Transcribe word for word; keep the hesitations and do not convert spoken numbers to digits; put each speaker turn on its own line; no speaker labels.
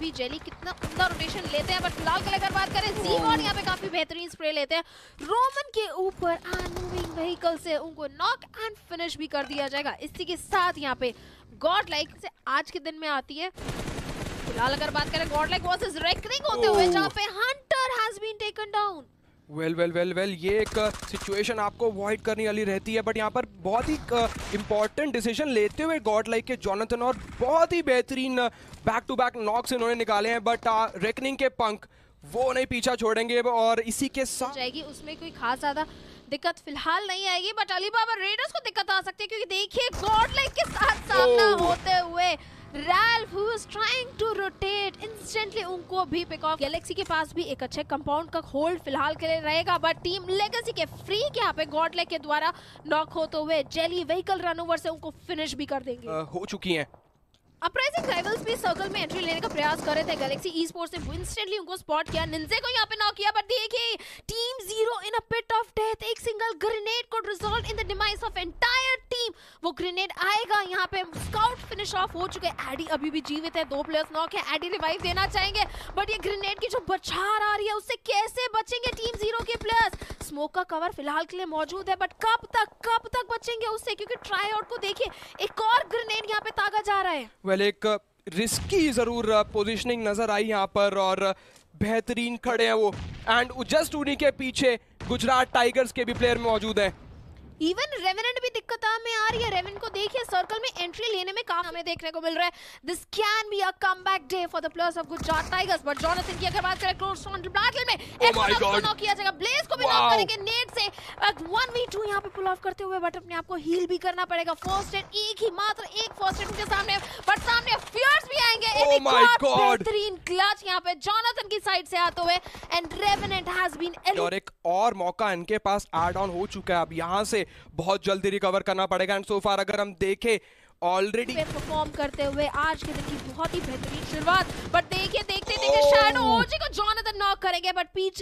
भी जेली कितना उम्दा रोटेशन लेते हैं, बट फिलहाल के अगर बात करें ज़ीवन यहाँ पे काफी बेहतरीन स्प्रे लेते हैं रोमन के ऊपर एंड मूविंग व्हीकल से उनको नॉक एंड फिनिश भी कर दिया जाएगा। इसी के साथ यहाँ पे गॉड लाइक से आज के दिन में आती है। फिलहाल अगर बात करें गॉड लाइक वर्सेस रेकनिंग होते हुए जहाँ पे hunter has been taken down.
Well well well well ये एक सिचुएशन आपको अवॉइड करनी वाली रहती है, बट यहाँ पर बहुत ही इंपॉर्टेंट डिसीजन लेते हुए गॉड लाइक के जोनाथन और बहुत ही बेहतरीन बैक टू बैक नॉक्स इन्होंने निकाले हैं, बट रेकनिंग के पंख वो नहीं पीछा छोड़ेंगे और इसी के साथ
जाएगी उसमें कोई खास ज्यादा दिक्कत फिलहाल नहीं आएगी, बट अलीबाबा रेडर्स को दिक्कत आ सकती है क्योंकि देखिए गॉड लाइक के साथ सामना होते हुए Ralph who is trying to rotate instantly उनको भी पिक ऑफ। गैलेक्सी के पास भी एक अच्छे कंपाउंड का होल्ड फिलहाल के लिए रहेगा, बट टीम लेगेसी के फ्री के यहाँ पे गॉड लाइक के द्वारा नॉक होते हुए जेली व्हीकल रन ओवर से उनको फिनिश भी कर देंगे।
uh, हो चुकी हैं।
अपराइजिंग राइवल्स भी सर्कल में एंट्री लेने का प्रयास कर रहे थे। गैलेक्सी ई स्पोर्ट्स ने इंस्टेंटली उनको स्पॉट किया, निंजे को यहाँ पे नॉक किया, बट देखिए team zero in a pit of death. एक single grenade could result in the demise of entire team. वो ग्रेनेड आएगा यहाँ पे, स्काउट फिनिश ऑफ हो चुके हैं। एडी अभी भी जीवित है, दो प्लेयर्स नॉक है। एडी रिवाइव देना चाहेंगे, बट ये ग्रेनेड की जो बौछार आ रही है उससे कैसे बचेंगे टीम जीरो के प्लेयर्स। स्मोक का कवर फिलहाल के लिए मौजूद है, बट कब तक कब तक बचेंगे उससे, क्योंकि ट्राई आउट को देखिए एक और ग्रेनेड यहाँ पे तागा जा रहा है।
वेल एक रिस्की जरूर पोजीशनिंग नजर आई यहाँ पर और बेहतरीन खड़े हैं वो, एंड जस्ट उन्हीं के पीछे गुजरात टाइगर्स के भी प्लेयर मौजूद हैं।
इवन रेवेनेंट भी दिक्कत में आ रही है। रेवेनेंट को देखिए सर्कल में एंट्री लेने में काम हमें देखने को मिल रहा है। This can be a comeback day for the players of Gujarat Tigers, but Jonathan की अगर बात करें क्लोज ऑन बैटल में एक्सट्रा को नॉक किया जाएगा, ब्लेज को भी नॉक करेंगे नेट से। वन वी टू यहां पे पुल ऑफ करते हुए, बट अपने आप को हील भी करना पड़ेगा। फर्स्ट एड एक ही मात्र एक फर्स्ट एड उनके सामने, बट सामने फियर्स भी आएंगे।
Oh my God!
बेहतरीन क्लच यहां पे जोनाथन की साइड से आते हुए, एंड रेवेनेंट हैज बीन
और एक और मौका इनके पास ऐड ऑन हो चुका है। अब यहां से बहुत जल्दी रिकवर करना पड़ेगा, एंड सो फार अगर हम देखें ऑलरेडी
परफॉर्म करते हुए आज के दिन की बहुत ही बेहतरीन शुरुआत, बट देखिए देखते देखते शैडो ओजी को जोनाथन नॉक करेंगे, बट पीछे